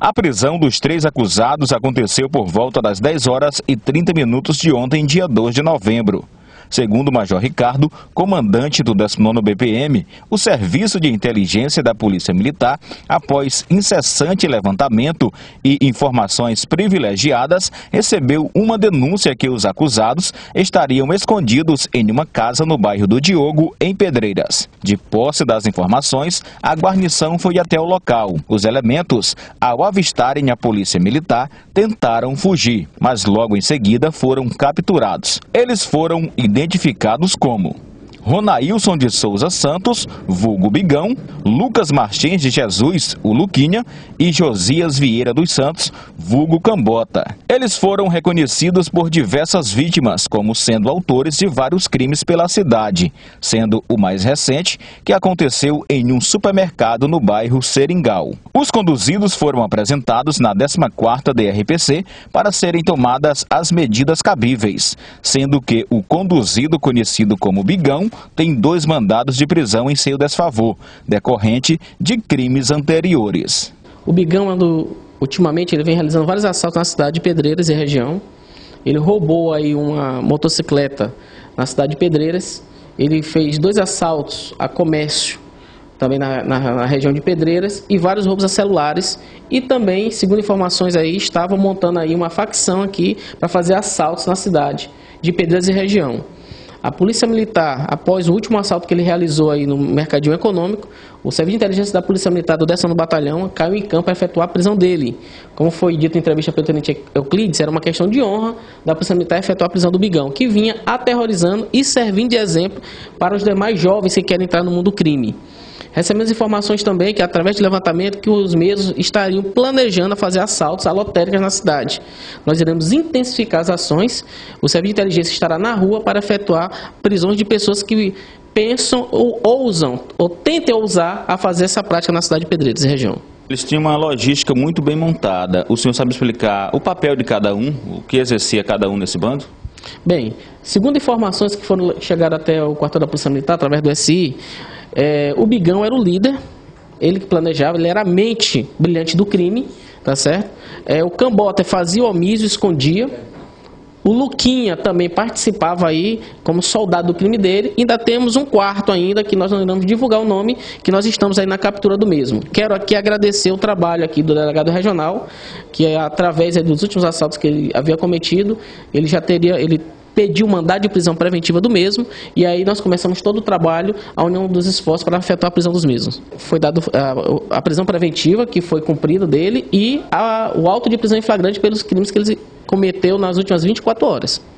A prisão dos 3 acusados aconteceu por volta das 10h30 de ontem, dia 2 de novembro. Segundo o Major Ricardo, comandante do 19º BPM, o Serviço de Inteligência da Polícia Militar, após incessante levantamento e informações privilegiadas, recebeu uma denúncia que os acusados estariam escondidos em uma casa no bairro do Diogo, em Pedreiras. De posse das informações, a guarnição foi até o local. Os elementos, ao avistarem a Polícia Militar, tentaram fugir, mas logo em seguida foram capturados. Eles foram identificados como Ronailson de Souza Santos, vulgo Bigão, Lucas Martins de Jesus, o Luquinha, e Josias Vieira dos Santos, vulgo Cambota. Eles foram reconhecidos por diversas vítimas como sendo autores de vários crimes pela cidade, sendo o mais recente que aconteceu em um supermercado no bairro Seringal. Os conduzidos foram apresentados na 14ª DRPC para serem tomadas as medidas cabíveis, sendo que o conduzido, conhecido como Bigão, tem 2 mandados de prisão em seu desfavor, decorrente de crimes anteriores. O Bigão, ultimamente, ele vem realizando vários assaltos na cidade de Pedreiras e região. Ele roubou aí uma motocicleta na cidade de Pedreiras. Ele fez 2 assaltos a comércio, também na região de Pedreiras, e vários roubos a celulares. E também, segundo informações aí, estava montando aí uma facção aqui para fazer assaltos na cidade de Pedreiras e região. A Polícia Militar, após o último assalto que ele realizou aí no Mercadinho Econômico, o Serviço de Inteligência da Polícia Militar do 10º Batalhão caiu em campo para efetuar a prisão dele. Como foi dito em entrevista pelo Tenente Euclides, era uma questão de honra da Polícia Militar efetuar a prisão do Bigão, que vinha aterrorizando e servindo de exemplo para os demais jovens que querem entrar no mundo do crime. Recebemos informações também que, através de levantamento, que os mesmos estariam planejando fazer assaltos a lotéricas na cidade. Nós iremos intensificar as ações. O Serviço de Inteligência estará na rua para efetuar prisões de pessoas que pensam ou ousam, ou tentem ousar a fazer essa prática na cidade de Pedreiras e região. Eles tinham uma logística muito bem montada. O senhor sabe explicar o papel de cada um, o que exercia cada um nesse bando? Bem, segundo informações que chegaram até o quartel da Polícia Militar, através do SI, o Bigão era o líder, ele que planejava, ele era a mente brilhante do crime, tá certo? O Cambota fazia o omisso, escondia. O Luquinha também participava aí como soldado do crime dele. Ainda temos um quarto ainda, que nós não iremos divulgar o nome, que nós estamos aí na captura do mesmo. Quero aqui agradecer o trabalho aqui do delegado regional, que através dos últimos assaltos que ele havia cometido, ele pediu mandado de prisão preventiva do mesmo, e aí nós começamos todo o trabalho, a união dos esforços para efetuar a prisão dos mesmos. Foi dada a prisão preventiva, que foi cumprida dele, e o auto de prisão em flagrante pelos crimes que ele cometeu nas últimas 24 horas.